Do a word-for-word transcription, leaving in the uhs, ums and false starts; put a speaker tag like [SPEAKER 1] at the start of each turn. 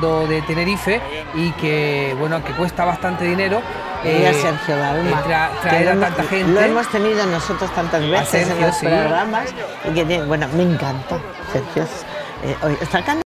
[SPEAKER 1] mundo de Tenerife y que, bueno, que cuesta bastante dinero.
[SPEAKER 2] Ella,
[SPEAKER 1] eh,
[SPEAKER 2] Sergio Dalma,
[SPEAKER 1] tra traer a tanta gente.
[SPEAKER 2] Lo hemos tenido nosotros tantas veces Sergio, en los sí. programas y que tiene, bueno, me encanta Sergio. Eh, hoy está